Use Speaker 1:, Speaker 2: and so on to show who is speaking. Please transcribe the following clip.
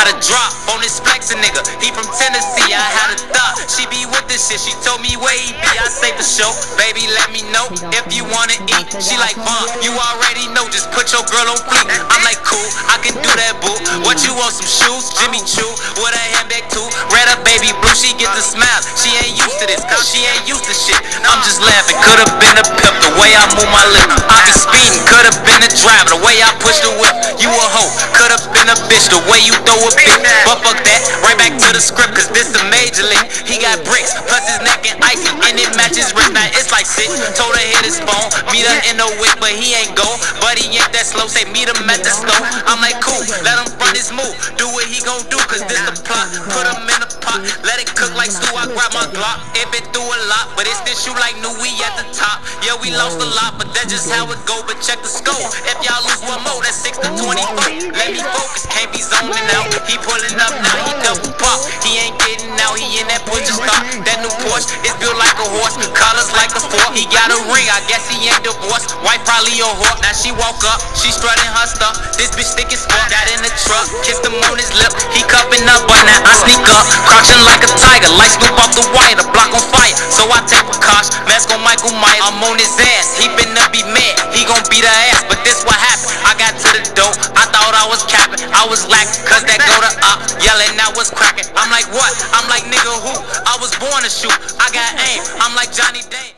Speaker 1: got a drop on this flexin' nigga. He from Tennessee, I had a thought. She be with this shit, she told me where he be. I say for sure, baby, let me know if you wanna eat. She like, you already know, just put your girl on fleek. I'm like, cool, I can do that, boo. What you want, some shoes? Jimmy Choo, with a handbag too. Red up, baby blue, she get the smile. She ain't used to this, cause she ain't used to shit. I'm just laughing, could've been a pimp, the way I move my lip. I be speeding, could've been a driver, the way I push the whip. You a hoe, could've been a bitch, the way you throw a bitch. But fuck that, right back to the script, cause this a major league. He got bricks, plus his neck and icy, and it matches wrist. Now it's like sick, told her hit his phone, meet her in the wick, but he ain't go. But he ain't that slow, say meet him at the store. I'm like, cool, let him run his move, do what he gon' do, cause this the plot. Put him in a pot, let it cook like stew. I grab my Glock, it been through a lot, but it's this shoe like new, we at the top. Yeah, we lost a lot, but that's just how it go. But check the scope, if y'all lose one more, that's 6 to 24. Let me focus, can't be zoning out. He pulling up now, he double pop. He ain't getting out, he in that butcher stock. That new Porsche is built like a horse, colors like a fork. He got a ring, I guess he ain't divorced. Wife probably a whore. Now she woke up, she strutting her stuff. This bitch thick as fuck. Got in the truck, kissed him on his lip. He cupping up, but now I sneak up, crouching like a tiger. Lights move off the wire, the block on fire. So I take a cosh, mask on Michael Myers. I'm on his ass, he finna be mad. He gon' beat her ass, but this what happened. I got to the door, I thought I was capping. I was lacking, cause that go to up, yelling I was cracking. I'm like, what? I'm like, nigga, who? I was born to shoot. I got aim, I'm like Johnny Dane.